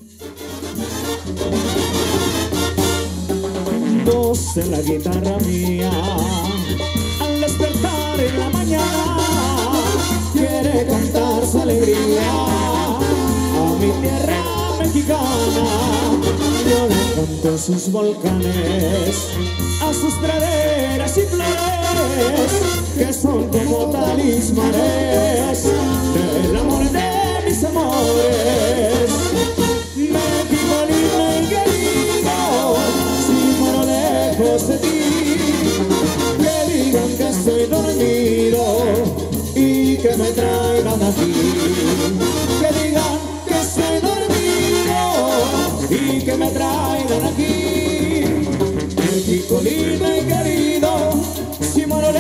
Voz en la guitarra mía, al despertar en la mañana, quiere cantar su alegría a mi tierra mexicana. Yo le canto en sus volcanes, a sus praderas y flores, que son como talismanes del amor de mis amores. México lindo y querido, si muero lejos de ti, que digan que estoy dormido y que me traigan aquí. Que digan que estoy dormido y que me traigan aquí. México lindo y querido, si muero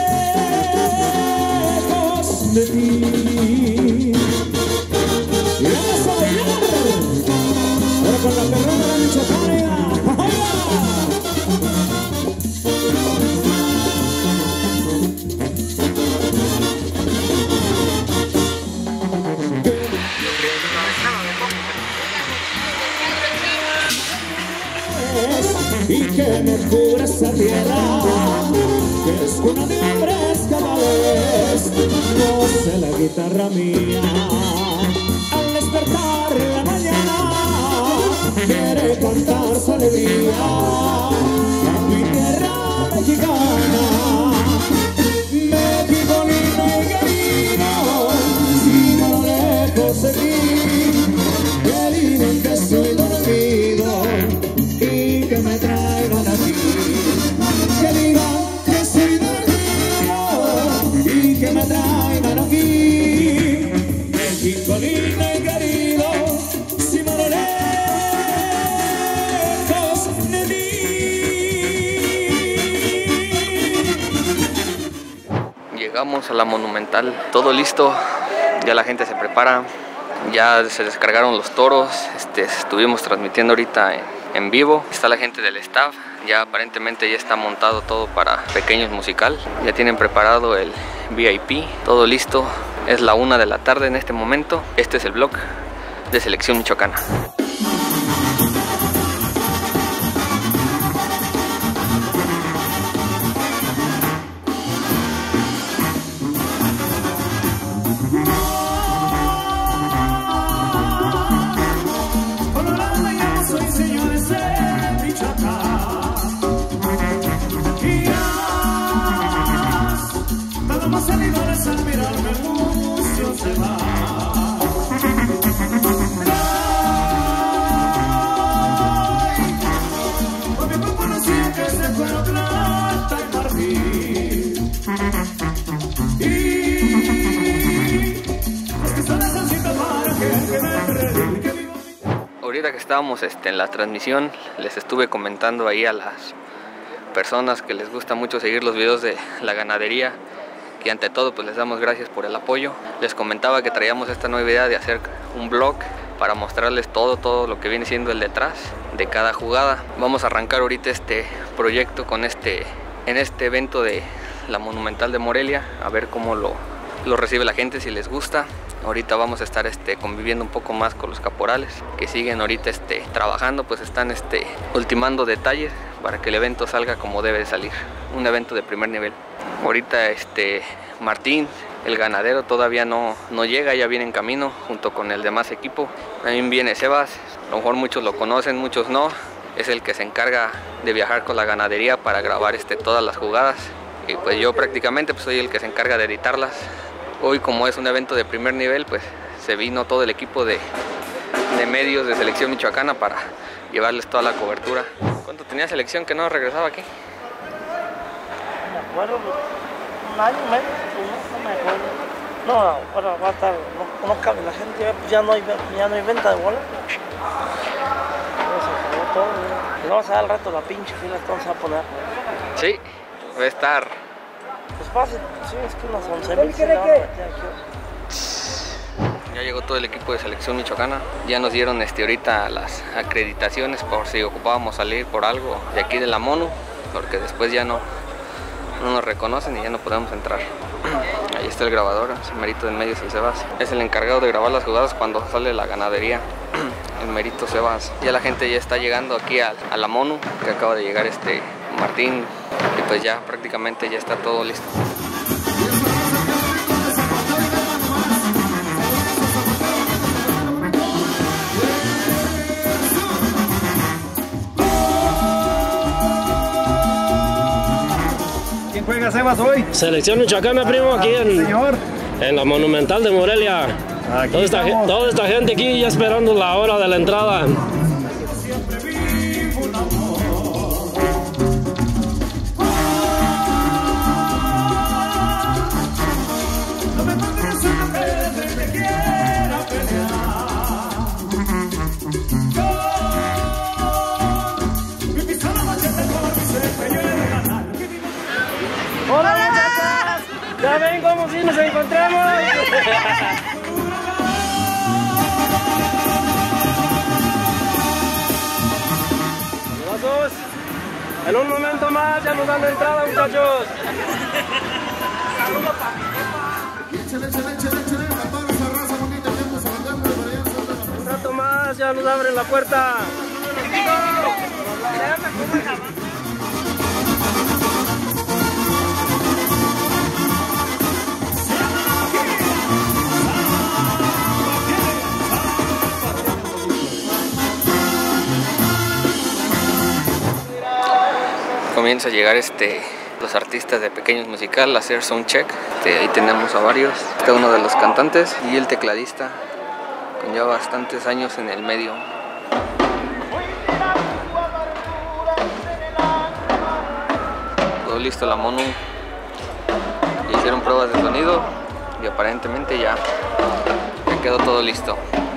lejos de ti. Y vamos a bailar ahora con la perrona michoacana. Y que me cubra esa tierra, que es cuna de hombres cabales. Voz en la guitarra mía, al despertar en la mañana, quiere cantar su alegría a mi tierra mexicana. México lindo y querido, si no lejos de ti, que digan que estoy dormido y que me traigan aquí. Que digan que estoy dormido y que me traigan aquí. México lindo y querido, si muero lejos de ti. Llegamos a la Monumental, todo listo, ya la gente se prepara, ya se descargaron los toros, estuvimos transmitiendo ahorita en vivo. Está la gente del staff, ya aparentemente ya está montado todo para Pequeños Musical, ya tienen preparado el VIP, todo listo. Es la 1 de la tarde en este momento. Este es el vlog de Selección Michoacana. Ahorita que estábamos en la transmisión, les estuve comentando ahí a las personas que les gusta mucho seguir los videos de la ganadería, que ante todo pues les damos gracias por el apoyo. Les comentaba que traíamos esta nueva idea de hacer un vlog para mostrarles todo lo que viene siendo el detrás de cada jugada. Vamos a arrancar ahorita este proyecto con en este evento de la Monumental de Morelia, a ver cómo lo recibe la gente, si les gusta. Ahorita vamos a estar conviviendo un poco más con los caporales que siguen ahorita trabajando, pues están ultimando detalles para que el evento salga como debe de salir, un evento de primer nivel. Ahorita Martín, el ganadero, todavía no llega, ya viene en camino junto con el demás equipo. También viene Sebas, a lo mejor muchos lo conocen, muchos no. Es el que se encarga de viajar con la ganadería para grabar todas las jugadas, y pues yo prácticamente pues soy el que se encarga de editarlas. Hoy, como es un evento de primer nivel, pues se vino todo el equipo de medios de Selección Michoacana para llevarles toda la cobertura. ¿Cuánto tenía Selección que no regresaba aquí? No me acuerdo, un año, medio, no me acuerdo. No, bueno, va a estar, no cabe la gente, ya no hay venta de bola. Se acabó todo, y vamos a dar al rato la pinche fila que vamos a poner. Sí, va a estar. Pues fácil, sí, es que unas 11,000 se van aquí. Ya llegó todo el equipo de Selección Michoacana. Ya nos dieron ahorita las acreditaciones por si ocupábamos salir por algo de aquí de la Mono, porque después ya no nos reconocen y ya no podemos entrar. Ahí está el grabador, ese merito en medio es el Sebas. Es el encargado de grabar las jugadas cuando sale la ganadería. el Merito Sebas. Ya la gente ya está llegando aquí a la Monu, que acaba de llegar Martín, y pues ya prácticamente ya está todo listo. ¿Quién juega Sebas hoy? Selección michoacana, primo, aquí en la Monumental de Morelia. Toda esta gente aquí ya esperando la hora de la entrada. ¡Hola, muchachas! ¿Ya ven cómo si nos encontramos? Gracias. En un momento más ya nos dan la entrada, muchachos. Un rato más ya nos abren la puerta. Comienza a llegar los artistas de Pequeños Musical a hacer soundcheck. Ahí tenemos a varios, uno de los cantantes y el tecladista con ya bastantes años en el medio. Todo listo la Monu. Ya hicieron pruebas de sonido y aparentemente ya quedó todo listo.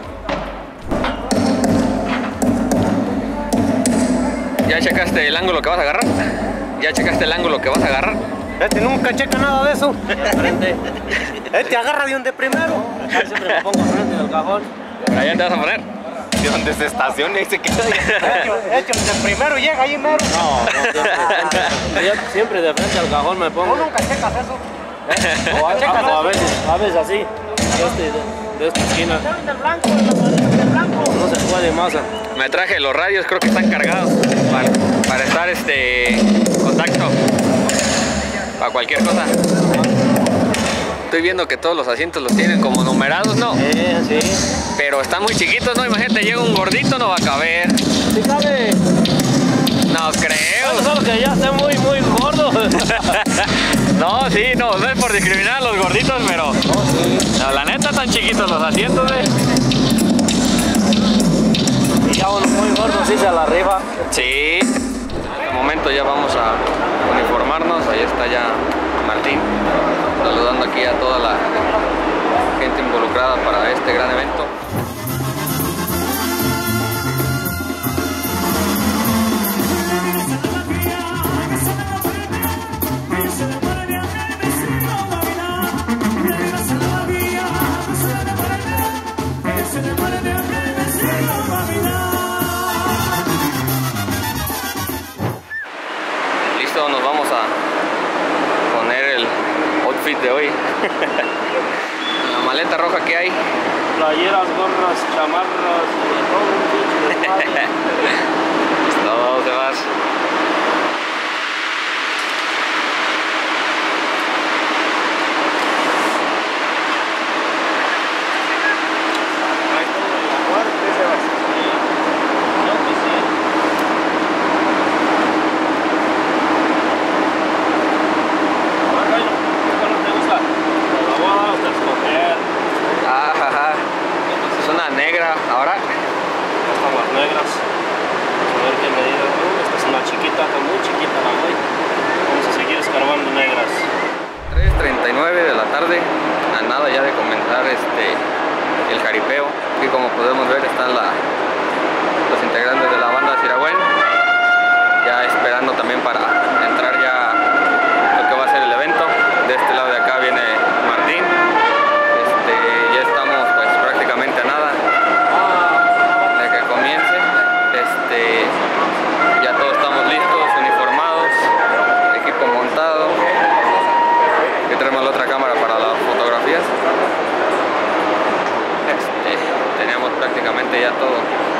¿Ya checaste el ángulo que vas a agarrar? ¿Ya checaste el ángulo que vas a agarrar? Este nunca checa nada de eso. Este agarra de donde primero. Siempre me pongo frente del cajón. ¿Allá te vas a poner? De donde se estaciona y se queda. Hecho, de primero llega ahí mero. No, siempre de frente al cajón me pongo. ¿Tú nunca checas eso? O a veces así, de esta esquina. No se puede más. Me traje los radios, creo que están cargados para estar contacto para cualquier cosa. Estoy viendo que todos los asientos los tienen como numerados, ¿no? Sí. Pero están muy chiquitos, ¿no? Imagínate, llega un gordito, no va a caber. Sí cabe. No creo. Solo que ya está muy gordo. No, sí, no es por discriminar a los gorditos, pero no, la neta están chiquitos los asientos, Y ya uno muy gordo sí se la arriba. Sí. En este momento ya vamos a uniformarnos. Ahí está ya Martín saludando aquí a toda la gente involucrada para este gran evento. Listo, nos vamos a poner el outfit de hoy. La maleta roja que hay. Playeras, gorras, chamarras y todo un pinche desmadre. Todo se va. Negra, ahora Están las negras. A ver qué medida. Esta es una chiquita, está muy chiquita la voy. Vamos a seguir escarbando negras. 3:39 de la tarde, a nada ya de comenzar el jaripeo. Aquí como podemos ver están los integrantes de la banda Siragüen, ya esperando también para entrar ya lo que va a ser el evento. De este lado de acá viene Martín. Ya estamos pues prácticamente a nada de que comience. Ya todos estamos listos, uniformados, equipo montado. Aquí tenemos la otra cámara para las fotografías. Teníamos prácticamente ya todo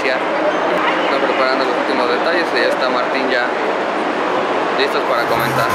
iniciar. Están preparando los últimos detalles y ya está Martín ya listos para comentar.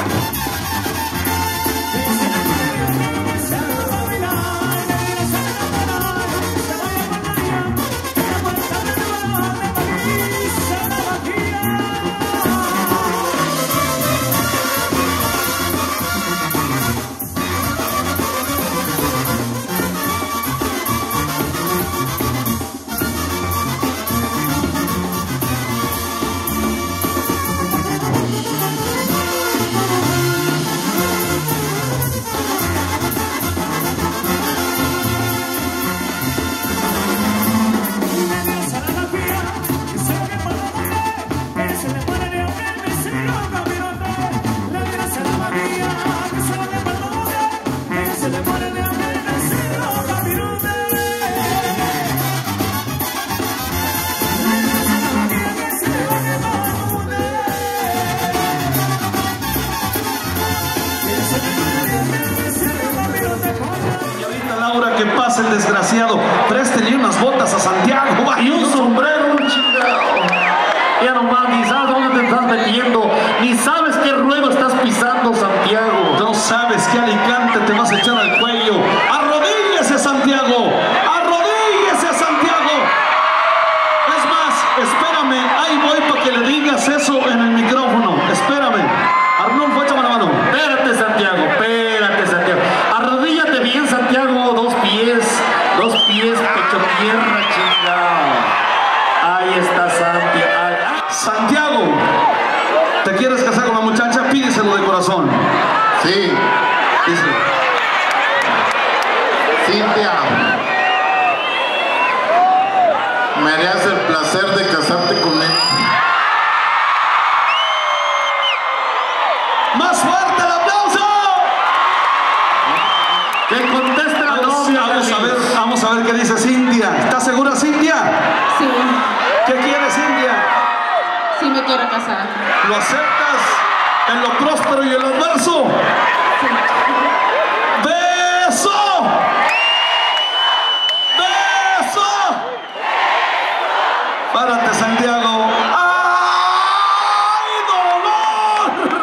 Que pase el desgraciado, préstele unas botas a Santiago y un sombrero, un chingado. Ya nomás, ni sabes dónde te estás metiendo, ni sabes qué ruedo estás pisando, Santiago. No sabes qué alicante te vas a echar al cuello. ¡Arrodíllese, Santiago! ¡Arrodíllese, Santiago! Es más, espérame, ahí voy para que le digas eso en el micrófono. Espérame. Arnulfo, échame la mano. Espérate, Santiago. Arrodíllate bien, Santiago. Dos pies, pecho tierra, chingado. Ahí está Santiago. Santiago, ¿te quieres casar con la muchacha? Pídeselo de corazón. Sí. Díselo. Cintia, me harías el placer de casarte conmigo. ¡Más fuerte el aplauso! Que conteste la novia. Vamos a ver qué dice Cintia. ¿Estás segura, Cintia? Sí, ¿Qué quieres, Cintia? sí me quiero casar. ¿Lo aceptas en lo próspero y en lo adverso? Sí. ¡Beso! ¡Beso! Párate, Santiago. ¡Ay, dolor!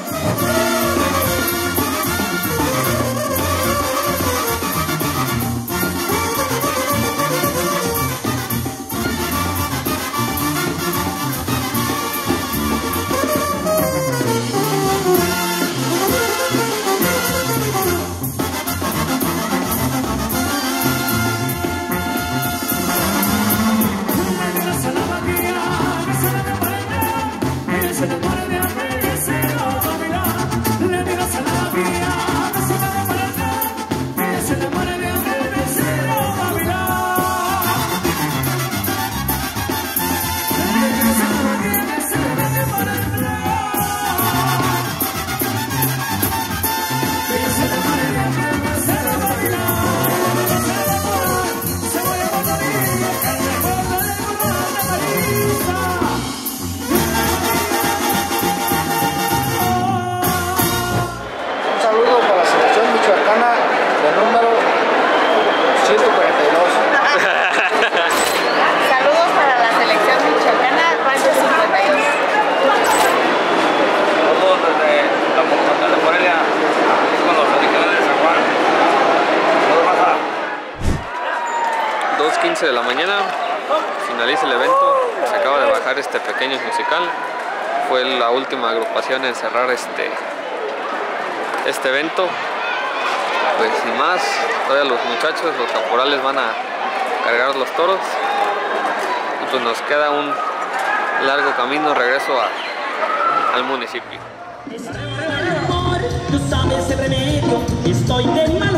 De la mañana finaliza el evento, se acaba de bajar este pequeño musical, fue la última agrupación en cerrar este evento. Pues sin más, todavía los muchachos, los caporales van a cargar los toros y pues nos queda un largo camino regreso al municipio. Tú sabes el remedio, estoy de